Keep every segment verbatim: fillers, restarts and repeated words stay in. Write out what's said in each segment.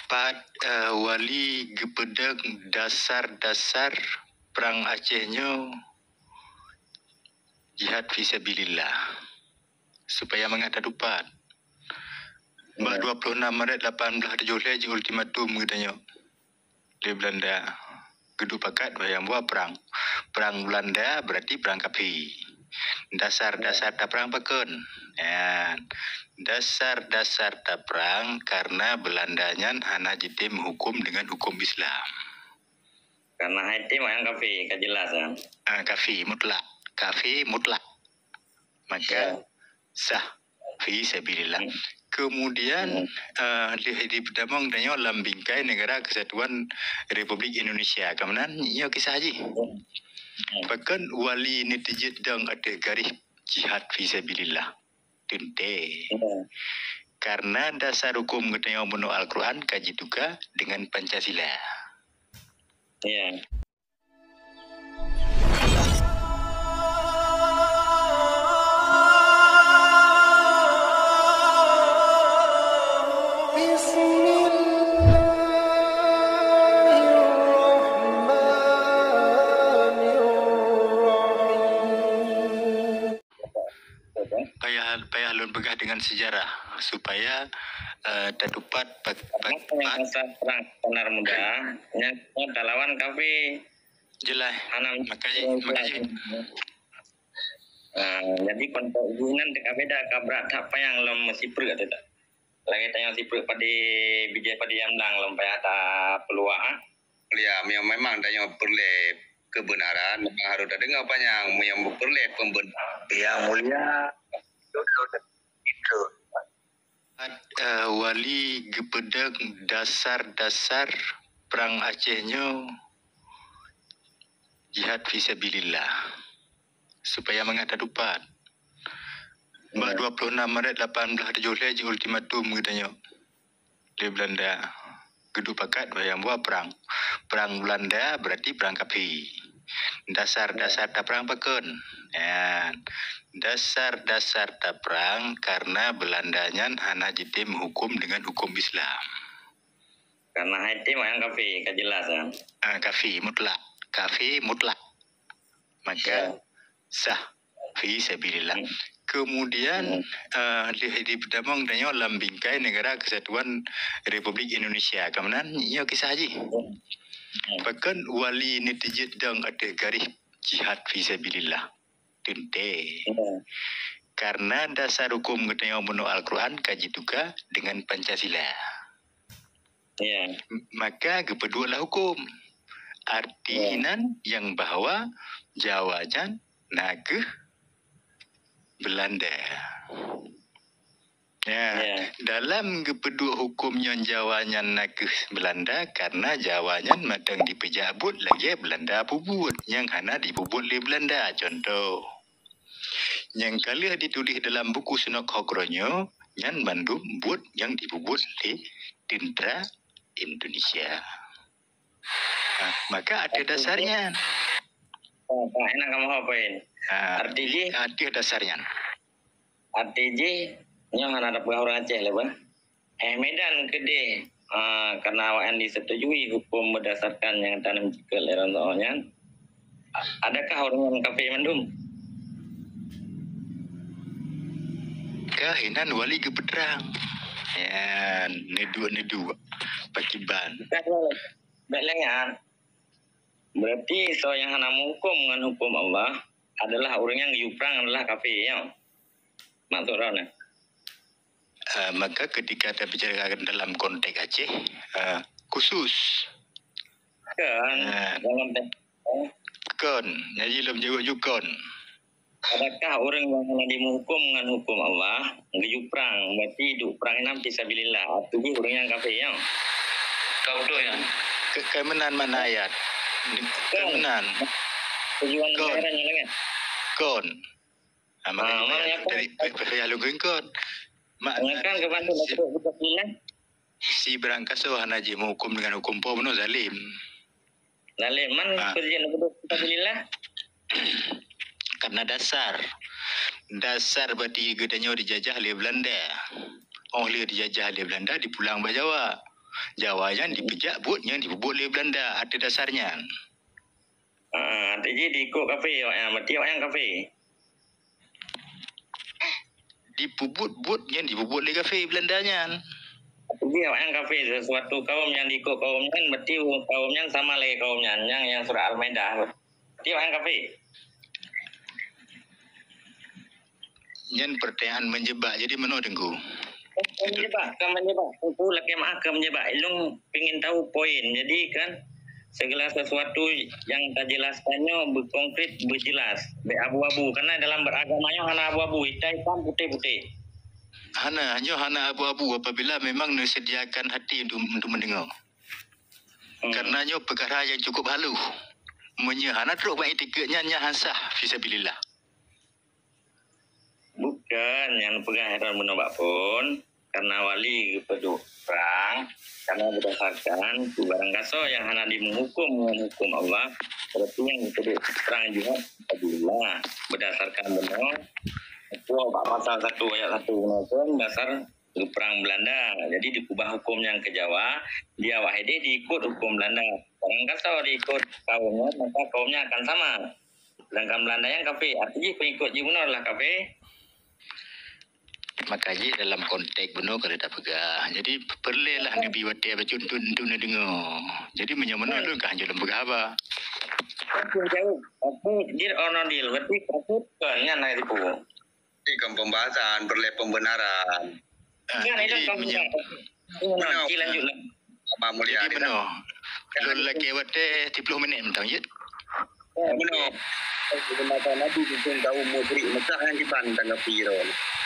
Pat uh, wali gepedeng dasar-dasar perang Acehnya jihad fisabilillah supaya mengada dupat. Mbak dua puluh enam Maret lapan belas Julai je ultimatum katanya. Di Belanda gedu pakat bayang buat perang. Perang Belanda berarti perang kapi. Dasar-dasar tak perang pakun. Ya. Dasar-dasar tak perang karena Belandanya hana jete menghukum dengan hukum Islam. Karena itu yang kafi, kejelas ya. Ah, kafi mutlak. Kafi mutlak. Maka ya. Sah fi sabilillah. Hmm. Kemudian hmm. uh, di di Pedamang dan dalam bingkai Negara Kesatuan Republik Indonesia. Kemudian ya kisah haji. Hmm. Bahkan wali netizen dang ada garis jihad fisabilillah. Tente. Hmm. Karena dasar hukum katanya menurut Al-Quran kaji juga dengan Pancasila. Ya. Payah lun begah dengan sejarah supaya uh, terdapat pak masa perang benar muda yang lawan kafe jelas anam makasih makasih uh, jadi kontak hubungan dekat beda kabrak apa yang lom masih per atau tak lagi tanya si per pada bijak pada yang dang lom payah tak peluang ya memang tanya perle kebenaran harus ada dengar apa yang yang perle pembenaran yang mulia itu uh, wali gepedeng dasar-dasar perang Acehnya jihad fisabilillah supaya mengada dupat. Mbak dua puluh enam Maret lapan belas Julai je ultimatum katanya. Di Belanda gedu pakat bayang buat perang. Perang Belanda berarti perang kapi. Dasar-dasar tak perang pakun. Ya. Dasar-dasar tak perang karena Belandanya hana jete menghukum dengan hukum Islam. Karena itu yang kafi, kejelas ya. Ah, kafi mutlak. Kafi mutlak. Maka ya. Sah fi sabilillah. Hmm. Kemudian hmm. uh, di di Pedamang dan dalam bingkai Negara Kesatuan Republik Indonesia. Kemudian ya kisah haji. Hmm. Bahkan wali netizen dang ada garis jihad fisabilillah. Tente. Hmm. Karena dasar hukum katanya menurut Al-Quran kaji juga dengan Pancasila. Yeah. Maka kepedualah hukum. Artinya yeah. yang bahwa Jawajan Nageh Belanda. Ya, yeah. Dalam kepedua hukumnya Jawanya Nageh Belanda karena Jawanya madang dipejabut lagi Belanda pubut yang hana dipubut oleh Belanda. Contoh. Yang kali ditulis dalam buku Senok Hokronyo yang Bandung buat yang dipubut oleh tentera Indonesia. Nah, maka ada dasarnya. Oh, enak kamu apain? Arti Arti dasarnya. Arti J yang ada orang Aceh lah, bah. Eh Medan gede. Uh, karena awak disetujui hukum berdasarkan yang tanam cikal eran soalnya. Adakah orang yang kafe Bandung? Kahinan wali gepedang. Ya, nedu-nedu pakiban. Baiklah. Berarti so yang hana menghukum dengan hukum Allah adalah orang yang yuprang adalah kafir ya. Maksudnya. Uh, maka ketika kita bicara dalam konteks Aceh uh, khusus. Kan uh, dalam kon, jadi belum jawab jukon. Adakah orang yang hanya dihukum dengan hukum Allah ngeyuprang berarti hidup perang enam fisabilillah itu orang yang kafir ya. Kau tu ya. Kemenan mana ayat? Kemenan. Tujuan negaranya lagi. Kon. Ah, makanya dari pihak lugu kon. Makkan kepada fisabilillah. Si berangkat so hanaji menghukum dengan hukum po benar zalim. Zalim man kerjaan fisabilillah. Karena dasar dasar berarti gedanya dijajah oleh Belanda. Oleh dijajah oleh Belanda di pulang Jawa. Jawanya dipejak butnya dibubut oleh Belanda, ada dasarnya. Ah, uh, jadi diikut kafe, yang mati yang kafe. Dibubut butnya dibubut oleh kafe Belandanya. Jadi yang kafe sesuatu kaum yang diikut kaumnya, berarti kaumnya sama lagi kaumnya yang yang surah Al-Maidah. Berarti yang kafe. Yang pertanyaan menjebak, jadi mana dengku? Menjebak, kan menjebak. Aku lagi maaf ke menjebak. Ilung ingin tahu poin. Jadi kan segala sesuatu yang tak jelaskannya berkonkret berjelas, berabu-abu. Karena dalam beragamanya hanya abu-abu, hitam putih-putih. Hana, hanya hana abu-abu apabila memang disediakan hati untuk, untuk mendengar. Hmm. Karena nyo perkara yang cukup halu. Menye hana teruk baik tiketnya nya hansah fisabilillah. Bukan yang pegang heran menobak pun karena wali kepedu perang karena berdasarkan barang kaso yang hana dihukum menghukum Allah berarti yang kepedu perang juga apabila berdasarkan benar itu pasal satu ayat satu pun dasar perang Belanda jadi dikubah hukum yang ke Jawa dia wahide diikut hukum Belanda barang kaso diikut kaumnya maka kaumnya akan sama sedangkan Belanda yang kafe artinya pengikut jibunar lah kafe. Makanya dalam konteks benar kalau tak pegah. Jadi perlelah Nabi Wati bacun tu tu nak dengar. Jadi menyamana tu kan dalam pegah apa? Aku jauh. Aku dir ono deal. Berarti aku kan yang naik itu. Ini pembahasan perle pembenaran. Kan itu kan benar. Lanjut lah. Apa mulia? Jadi benar. Kalau lagi Wati tiga puluh minit mentang je. Benar. Sebenarnya Nabi pun tahu mudrik Mekah yang dibantang Firaun.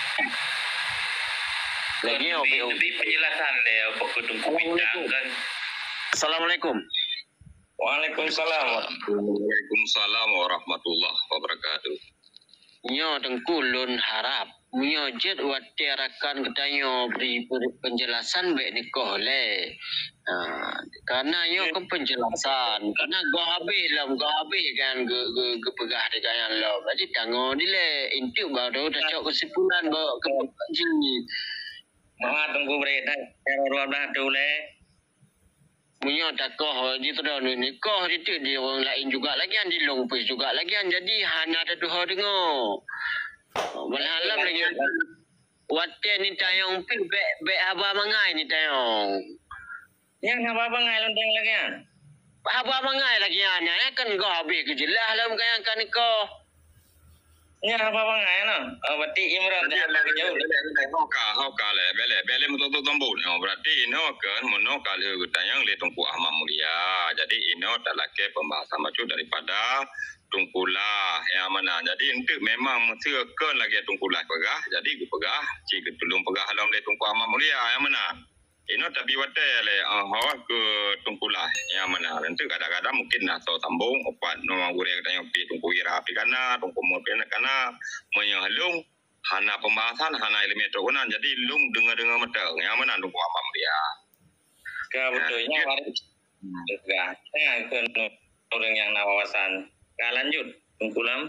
Lagi lebih penjelasan deh pokok bintang kan. Assalamualaikum. Waalaikumsalam. Waalaikumsalam warahmatullahi wabarakatuh. Nyo dengkulun harap nyo jet wati arakan kedanyo beri penjelasan baik nikoh le. Nah, karena nyo ke penjelasan karena go habis lah go habis kan ge ge ge pegah dekat yang lo. Jadi tango ni le intiu baru dah cok kesimpulan bawa ke sini. Mama tunggu beri dah dua belas tu le. Punya takoh di tu dah ni koh itu dia orang lain juga lagi yang di longpis juga lagi yang jadi hana ada dua dengar. Malam lagi wate ni tayong pi be be aba mangai ni tayong. Yang apa mangai lonteng lagi ya? Aba mangai lagi ya kan go habis ke jelah lah kan kan ko. Yang apa mangai no? Oh berarti Imran dah lagi jauh. Hoka hoka le bele bele mutu tombol. Oh berarti ino kan mono kali tayang le Tunku Ahmad Mulia. Jadi ino tak laki pembahasan macam daripada tungkulah yang mana jadi untuk memang mesti kan lagi tungkulah pegah jadi gu pegah jika belum pegah dalam le Tunku Ahmad Mulia yang mana ino tapi wate le hawa ke tungkulah yang mana nanti kadang-kadang mungkin nak tahu sambung opat no gure katanya pi tungku ira pi kana tungku mungkin kana menyahlung hana pembahasan hana elemen turunan jadi lung dengar-dengar meteng yang mana Tunku Ahmad Mulia kebetulnya waris juga saya kan orang yang nawasan. Nah, lanjut, tungkulam.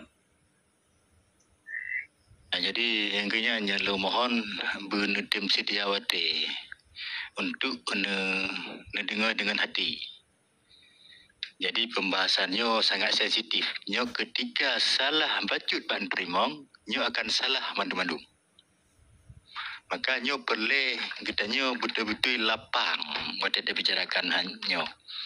Nah, jadi yang kenya nyalo mohon benutim sediawati untuk mendengar dengan hati. Jadi pembahasannya sangat sensitif. Nyo ketika salah bacut pan primong, nyo akan salah mandu-mandu. Maka nyo perle kita nyo betul-betul lapang buat kita bicarakan nyo.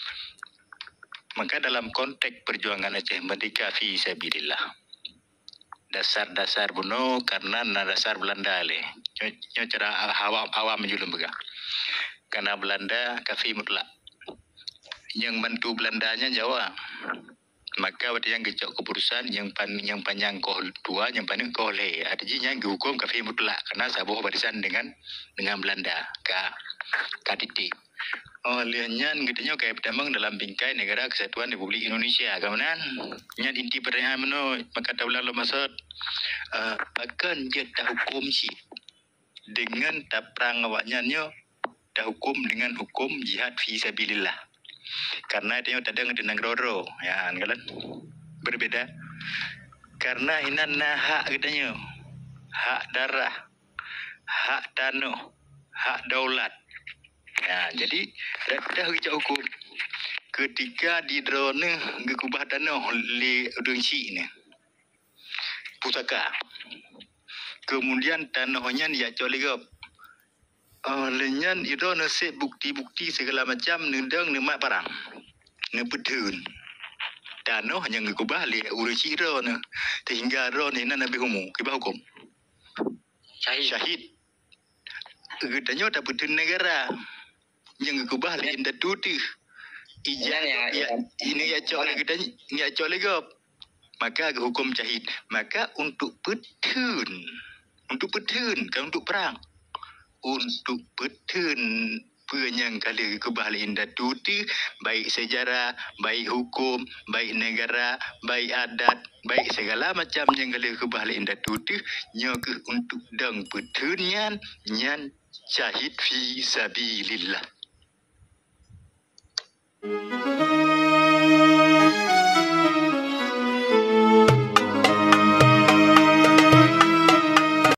Maka dalam konteks perjuangan Aceh Merdeka fi sabilillah. Dasar-dasar buno karena na dasar Belanda le. Nyo cara awam awam julum bega. Karena Belanda kafi mutlak. Yang bantu Belandanya Jawa. Maka waktu yang gecok keputusan yang pan yang panjang koh dua yang panjang koh le. Artinya yang dihukum kafi mutlak karena sabuh barisan dengan dengan Belanda ka ka titik. Oh, lihatnya katanya kayak pertama dalam bingkai negara kesatuan Republik Indonesia. Kemudian, yang inti pertanyaan mana maka taulah lo maksud uh, akan dia dah hukum si dengan tak perang awaknya nyo dah hukum dengan hukum jihad fi sabilillah. Karena dia tak ada ngedenang roro, ya kan? Berbeda. Karena inan nah hak katanya, hak darah, hak tanah, hak daulat. Nah, jadi dah kerja hukum ketika di drone ngekubah tanah oleh dengsi ni pusaka. Kemudian tanahnya dia coligap. Uh, lenyan itu nasi bukti-bukti segala macam nendang nemak parang. Nepedun. Tanah hanya ngekubah le urusi drone. Sehingga drone ini nabi hukum, kibah hukum. Syahid. Syahid. Gedanya tak pedun negara. Yang ngekubah le indah tuti. Ijah ya, ya, ini ya cok lagi dan ini ya cok lagi. Maka hukum syahid. Maka untuk pedun, untuk pedun, kan untuk perang. Untuk pedun penyangkala kebahalian datuti, baik sejarah, baik hukum, baik negara, baik adat, baik segala macam yang kala kebahalian datuti, nyaga untuk dang pedun nyan, nyan syahid fi sabilillah.